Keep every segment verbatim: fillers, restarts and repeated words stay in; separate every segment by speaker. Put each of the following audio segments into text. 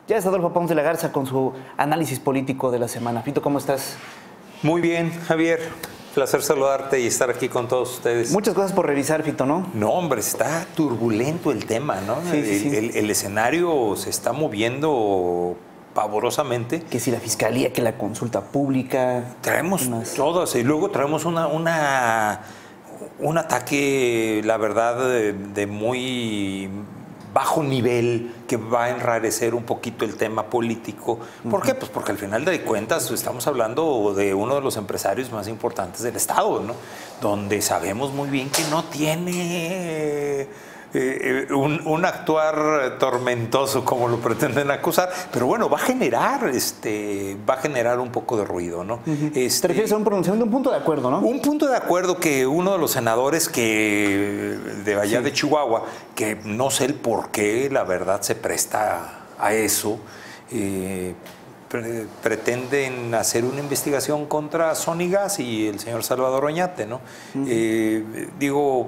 Speaker 1: Ya es Adolfo Pons de la Garza con su análisis político de la semana. Fito, ¿cómo estás?
Speaker 2: Muy bien, Javier. Placer saludarte y estar aquí con todos ustedes.
Speaker 1: Muchas cosas por revisar, Fito, ¿no?
Speaker 2: No, hombre, está turbulento el tema, ¿no?
Speaker 1: Sí, sí, sí.
Speaker 2: El, el, el escenario se está moviendo pavorosamente.
Speaker 1: Que si la fiscalía, que la consulta pública.
Speaker 2: Traemos todas y luego traemos una, una, un ataque, la verdad, de, de muy bajo nivel que va a enrarecer un poquito el tema político. ¿Por uh-huh. qué? Pues porque al final de cuentas estamos hablando de uno de los empresarios más importantes del Estado, ¿no? Donde sabemos muy bien que no tiene eh, un, un actuar tormentoso como lo pretenden acusar, pero bueno, va a generar, este, va a generar un poco de ruido, ¿no?
Speaker 1: Uh-huh.
Speaker 2: este,
Speaker 1: ¿Te refieres a un pronunciamiento, un punto de acuerdo, no?
Speaker 2: Un punto de acuerdo que uno de los senadores que de allá sí. de Chihuahua, que no sé el por qué, la verdad se presta a eso, eh, pre pretenden hacer una investigación contra Sony Gas y el señor Salvador Oñate, ¿no? Uh-huh. eh, digo,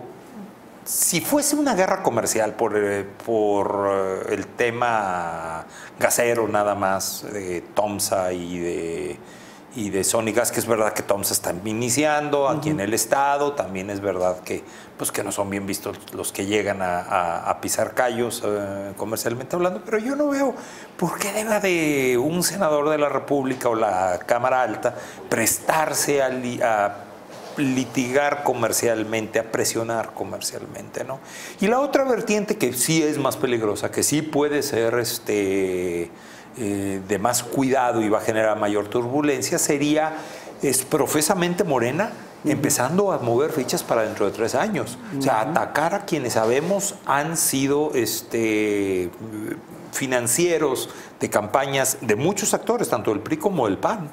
Speaker 2: si fuese una guerra comercial por, eh, por el tema gasero nada más, de Tomsa y de, y de Sony Gas, que es verdad que Tomsa está iniciando aquí uh-huh. en el estado, también es verdad que, pues, que no son bien vistos los que llegan a, a, a pisar callos eh, comercialmente hablando, pero yo no veo por qué deba de un senador de la República o la Cámara Alta prestarse a, a litigar comercialmente, a presionar comercialmente, ¿no? Y la otra vertiente que sí es más peligrosa, que sí puede ser este, eh, de más cuidado y va a generar mayor turbulencia, sería, es profesamente Morena, uh-huh. empezando a mover fichas para dentro de tres años. Uh-huh. O sea, atacar a quienes sabemos han sido este, financieros de campañas de muchos actores, tanto el P R I como el P A N,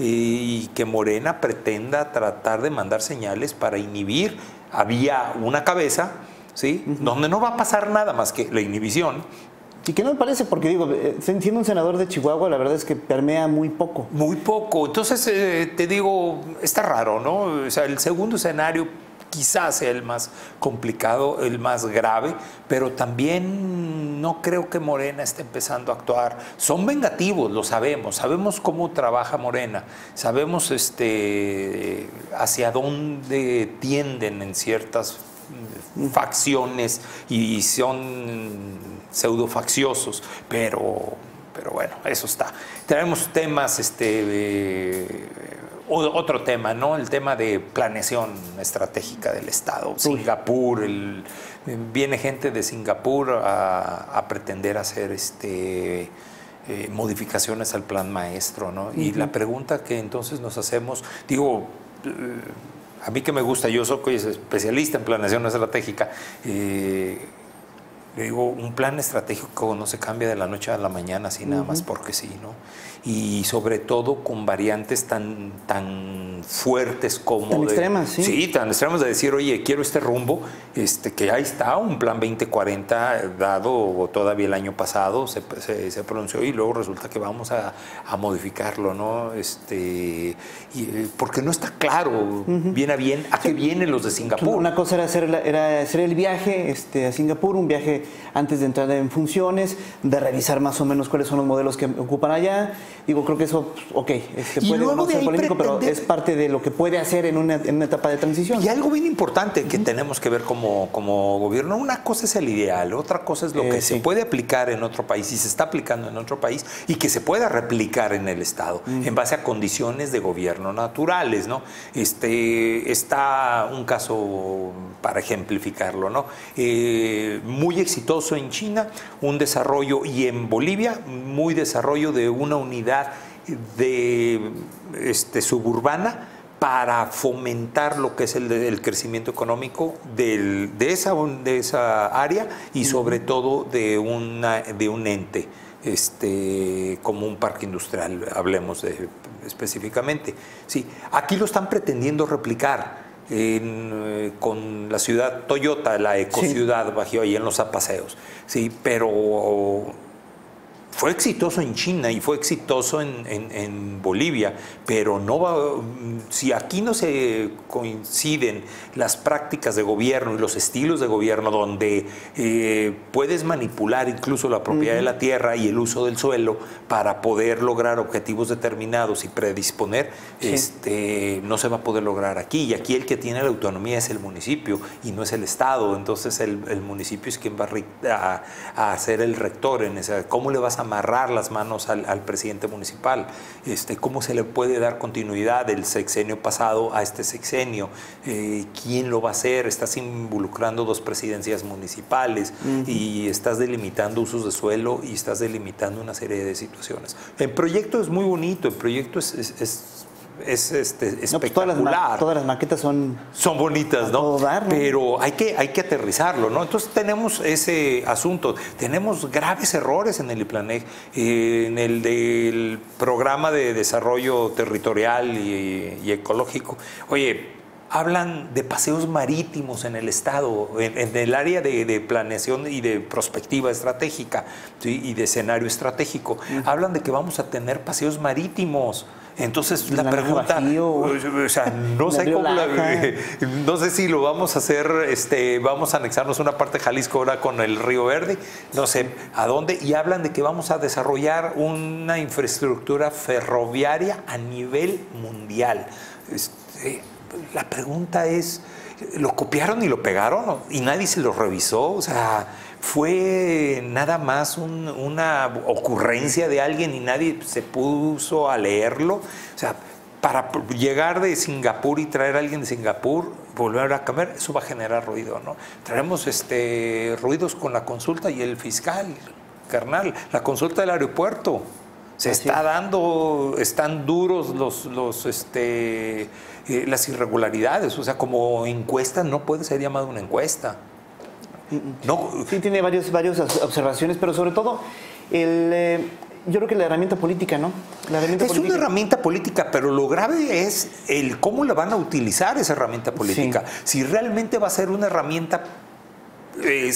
Speaker 2: y que Morena pretenda tratar de mandar señales para inhibir. Había una cabeza, ¿sí? Uh-huh. donde no va a pasar nada más que la inhibición.
Speaker 1: Y que no me parece, porque digo, siendo un senador de Chihuahua, la verdad es que permea muy poco.
Speaker 2: Muy poco. Entonces, eh, te digo, está raro, ¿no? O sea, el segundo escenario quizás sea el más complicado, el más grave, pero también no creo que Morena esté empezando a actuar. Son vengativos, lo sabemos, sabemos cómo trabaja Morena, sabemos este, hacia dónde tienden en ciertas facciones y son pseudofaciosos, pero, pero bueno, eso está. Tenemos temas, este, eh, otro tema, ¿no? El tema de planeación estratégica del Estado. Uy. Singapur, el, viene gente de Singapur a, a pretender hacer este, eh, modificaciones al plan maestro, ¿no? Uh-huh. Y la pregunta que entonces nos hacemos, digo, eh, a mí que me gusta, yo soy especialista en planeación estratégica, eh, le digo, un plan estratégico no se cambia de la noche a la mañana así nada uh-huh. más porque sí, ¿no? Y sobre todo con variantes tan, tan fuertes como...
Speaker 1: Tan
Speaker 2: de,
Speaker 1: extremas, sí.
Speaker 2: Sí, tan extremas de decir, oye, quiero este rumbo, este, que ahí está, un plan veinte cuarenta dado todavía el año pasado, se, se, se pronunció y luego resulta que vamos a, a modificarlo, ¿no? Este, y, porque no está claro, uh-huh. bien a bien, a qué sí. vienen los de Singapur.
Speaker 1: Una cosa era hacer, la, era hacer el viaje este, a Singapur, un viaje antes de entrar en funciones, de revisar más o menos cuáles son los modelos que ocupan allá. Digo, creo que eso, ok, este puede no ser polémico, pero es parte de lo que puede hacer en una, en una etapa de transición.
Speaker 2: Y algo bien importante que uh-huh. tenemos que ver como, como gobierno, una cosa es el ideal, otra cosa es lo eh, que sí. se puede aplicar en otro país y se está aplicando en otro país y que se pueda replicar en el Estado uh-huh. en base a condiciones de gobierno naturales, ¿no? Este, está un caso para ejemplificarlo, ¿no? Eh, muy exitoso en China, un desarrollo, y en Bolivia, muy desarrollo de una unidad de este, suburbana para fomentar lo que es el, el crecimiento económico del, de, esa, de esa área y sobre todo de, una, de un ente este, como un parque industrial, hablemos de, específicamente. Sí, aquí lo están pretendiendo replicar en, eh, con la ciudad Toyota, la ecociudad, sí. Bajío ahí en los Apaseos, sí, pero fue exitoso en China y fue exitoso en, en, en Bolivia, pero no va, si aquí no se coinciden las prácticas de gobierno y los estilos de gobierno donde eh, puedes manipular incluso la propiedad uh-huh. de la tierra y el uso del suelo para poder lograr objetivos determinados y predisponer, sí. este, no se va a poder lograr aquí. Y aquí el que tiene la autonomía es el municipio y no es el Estado. Entonces el, el municipio es quien va a, a, a ser el rector en esa. ¿Cómo le vas a amarrar las manos al, al presidente municipal? Este, ¿Cómo se le puede dar continuidad del sexenio pasado a este sexenio? Eh, ¿Quién lo va a hacer? Estás involucrando dos presidencias municipales uh-huh. y estás delimitando usos de suelo y estás delimitando una serie de situaciones. El proyecto es muy bonito, el proyecto es, es, es es este, espectacular. No, pues todas, las ma
Speaker 1: todas las maquetas son...
Speaker 2: Son bonitas, ¿no? Dar, ¿no? Pero hay que, hay que aterrizarlo, ¿no? Entonces tenemos ese asunto. Tenemos graves errores en el IPLANEC, eh, en el del Programa de Desarrollo Territorial y, y Ecológico. Oye, hablan de paseos marítimos en el Estado, en, en el área de, de planeación y de prospectiva estratégica, ¿sí? Y de escenario estratégico. Uh-huh. Hablan de que vamos a tener paseos marítimos. Entonces la, la pregunta, Bajío, o sea, no sé cómo la, no sé si lo vamos a hacer, este, vamos a anexarnos una parte de Jalisco ahora con el Río Verde, no sé a dónde, y hablan de que vamos a desarrollar una infraestructura ferroviaria a nivel mundial. Este, la pregunta es, ¿lo copiaron y lo pegaron y nadie se lo revisó? O sea, fue nada más un, una ocurrencia de alguien y nadie se puso a leerlo. O sea, para llegar de Singapur y traer a alguien de Singapur, volver a cambiar, eso va a generar ruido, ¿no? Traemos este, ruidos con la consulta y el fiscal, carnal, la consulta del aeropuerto. Se Así está es. dando, están duros los, los, este, eh, las irregularidades. O sea, como encuesta no puede ser llamada una encuesta.
Speaker 1: No. Sí, tiene varios, varias observaciones, pero sobre todo, el, eh, yo creo que la herramienta política, ¿no? La herramienta
Speaker 2: es
Speaker 1: política.
Speaker 2: una herramienta política, pero lo grave es el cómo la van a utilizar esa herramienta política. Sí. Si realmente va a ser una herramienta eh,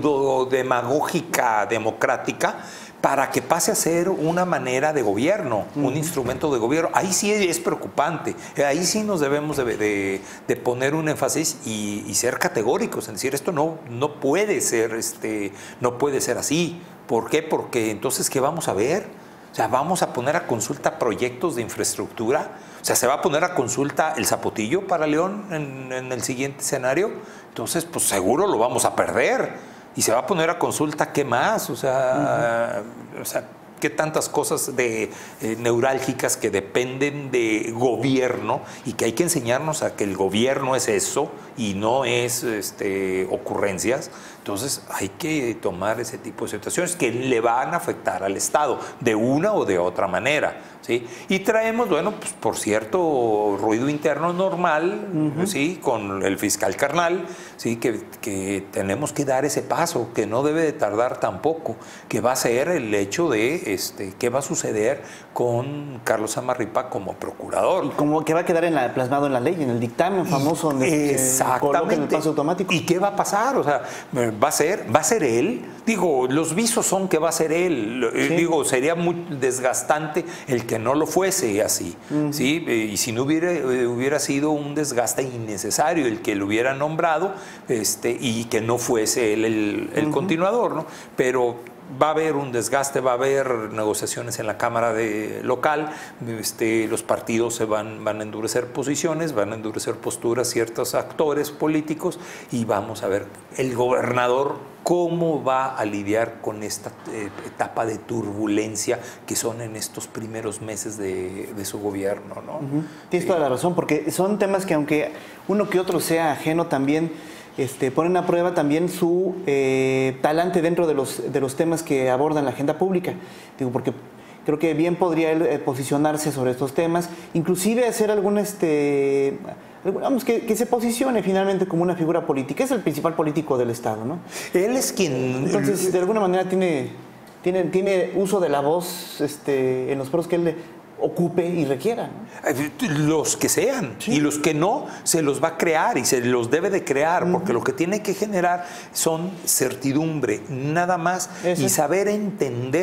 Speaker 2: pseudo-demagógica, democrática, para que pase a ser una manera de gobierno, uh-huh. un instrumento de gobierno. Ahí sí es preocupante, ahí sí nos debemos de, de, de poner un énfasis y, y ser categóricos, en decir, esto no, no puede ser, este, no puede ser así. ¿Por qué? Porque entonces, ¿qué vamos a ver? O sea, vamos a poner a consulta proyectos de infraestructura. O sea, se va a poner a consulta el Zapotillo para León en, en el siguiente escenario. Entonces, pues seguro lo vamos a perder. Y se va a poner a consulta qué más, o sea, uh-huh. o sea qué tantas cosas de, eh, neurálgicas que dependen de gobierno y que hay que enseñarnos a que el gobierno es eso y no es este, ocurrencias. Entonces hay que tomar ese tipo de situaciones que le van a afectar al Estado de una o de otra manera, ¿sí? Y traemos, bueno, pues por cierto, ruido interno normal, uh-huh. ¿sí? Con el fiscal carnal, ¿sí? Que, que tenemos que dar ese paso, que no debe de tardar tampoco, que va a ser el hecho de este, qué va a suceder con Carlos Samarripa como procurador.
Speaker 1: Y como que va a quedar en la, plasmado en la ley, en el dictamen famoso donde
Speaker 2: exactamente.
Speaker 1: se coloca el paso automático.
Speaker 2: ¿Y qué va a pasar? O sea, ¿va a ser, va a ser él? Digo, los visos son que va a ser él. Sí. Digo, sería muy desgastante el que no lo fuese así, uh-huh. ¿sí? Y si no hubiera, hubiera sido un desgaste innecesario el que lo hubiera nombrado este, y que no fuese él el, el uh-huh. continuador, ¿no? Pero va a haber un desgaste, va a haber negociaciones en la Cámara de, local, este, los partidos se van, van a endurecer posiciones, van a endurecer posturas ciertos actores políticos y vamos a ver el gobernador cómo va a lidiar con esta eh, etapa de turbulencia que son en estos primeros meses de, de su gobierno, ¿no?
Speaker 1: Uh-huh. Tienes toda la razón, porque son temas que aunque uno que otro sea ajeno también, Este, ponen a prueba también su eh, talante dentro de los, de los temas que abordan la agenda pública. Digo, porque creo que bien podría él eh, posicionarse sobre estos temas, inclusive hacer algún, este, vamos, que, que se posicione finalmente como una figura política. Es el principal político del Estado, ¿no?
Speaker 2: Él es quien...
Speaker 1: Entonces, de alguna manera tiene, tiene, tiene uso de la voz este, en los foros que él le ocupe y requiera, ¿no?
Speaker 2: Los que sean, sí. Y los que no, se los va a crear y se los debe de crear, uh-huh. porque lo que tiene que generar son certidumbre, nada más, Eso. Y saber entender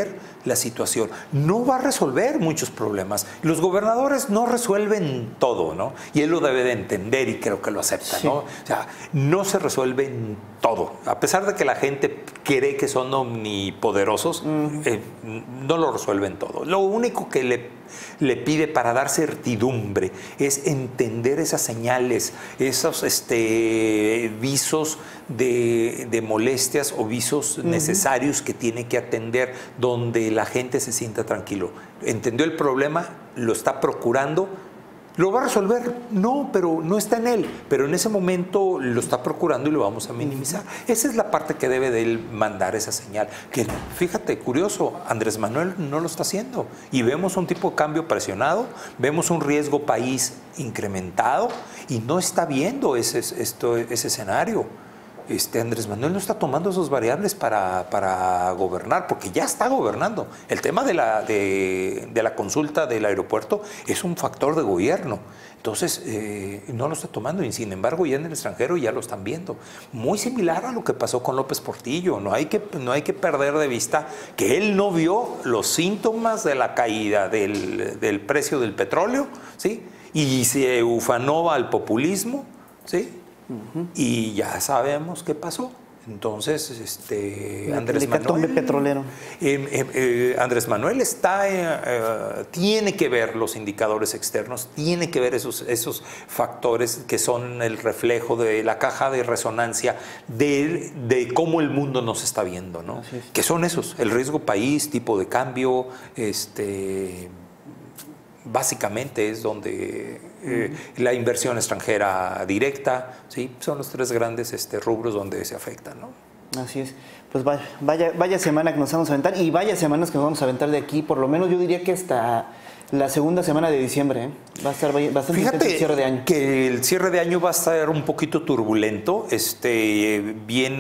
Speaker 2: la situación. No va a resolver muchos problemas. Los gobernadores no resuelven todo, ¿no? Y él lo debe de entender y creo que lo acepta, sí. ¿no? O sea, no se resuelven todo. A pesar de que la gente cree que son omnipoderosos, mm. eh, no lo resuelven todo. Lo único que le, le pide para dar certidumbre es entender esas señales, esos este, visos de, de molestias o visos uh-huh. necesarios que tiene que atender, donde la gente se sienta tranquilo. Entendió el problema, lo está procurando. ¿Lo va a resolver? No, pero no está en él. Pero en ese momento lo está procurando y lo vamos a minimizar. Esa es la parte que debe de él mandar esa señal. Que, fíjate, curioso, Andrés Manuel no lo está haciendo. Y vemos un tipo de cambio presionado, vemos un riesgo país incrementado y no está viendo ese, esto, ese escenario. Este, Andrés Manuel no está tomando esas variables para, para gobernar, porque ya está gobernando. El tema de la, de, de la consulta del aeropuerto es un factor de gobierno. Entonces, eh, no lo está tomando y sin embargo ya en el extranjero ya lo están viendo. Muy similar a lo que pasó con López Portillo. No hay que, no hay que perder de vista que él no vio los síntomas de la caída del, del precio del petróleo, ¿sí? Y se ufanó al populismo, ¿sí? Uh-huh. Y ya sabemos qué pasó. Entonces, este, Andrés Manuel,
Speaker 1: petrolero.
Speaker 2: Eh, eh, eh, Andrés Manuel está, eh, eh, tiene que ver los indicadores externos, tiene que ver esos, esos factores que son el reflejo de la caja de resonancia de, de cómo el mundo nos está viendo, ¿no? Que son esos, el riesgo país, tipo de cambio, este, básicamente es donde eh, la inversión extranjera directa, ¿sí? Son los tres grandes este, rubros donde se afectan, ¿no?
Speaker 1: Así es. Pues vaya, vaya, vaya semana que nos vamos a aventar y vaya semanas que nos vamos a aventar de aquí, por lo menos yo diría que hasta la segunda semana de diciembre, ¿eh? Va a estar bastante
Speaker 2: Fíjate
Speaker 1: el cierre de año.
Speaker 2: Que el cierre de año va a estar un poquito turbulento. Este,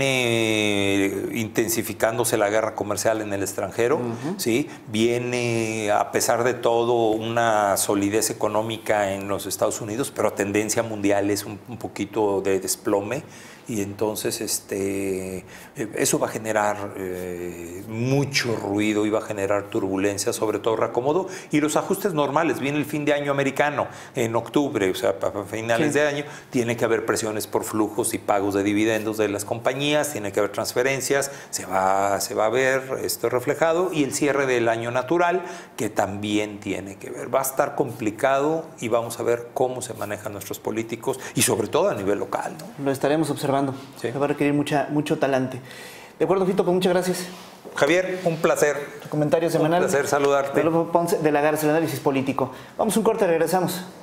Speaker 2: viene intensificándose la guerra comercial en el extranjero, uh-huh. ¿sí? Viene, a pesar de todo, una solidez económica en los Estados Unidos, pero tendencia mundial es un, un poquito de desplome. Y entonces este, eso va a generar eh, mucho ruido y va a generar turbulencia, sobre todo reacomodo. Y los ajustes normales, viene el fin de año americano en octubre, o sea, para finales sí. de año, tiene que haber presiones por flujos y pagos de dividendos de las compañías, tiene que haber transferencias, se va, se va a ver esto reflejado. Y el cierre del año natural, que también tiene que ver. Va a estar complicado y vamos a ver cómo se manejan nuestros políticos y sobre todo a nivel local, ¿no?
Speaker 1: Lo estaremos observando. Sí. Va a requerir mucha, mucho talante. De acuerdo, Fito, pues muchas gracias.
Speaker 2: Javier, un placer.
Speaker 1: Tu comentario semanal.
Speaker 2: Un placer saludarte.
Speaker 1: De Ponce de la Garza, el análisis político. Vamos a un corte, regresamos.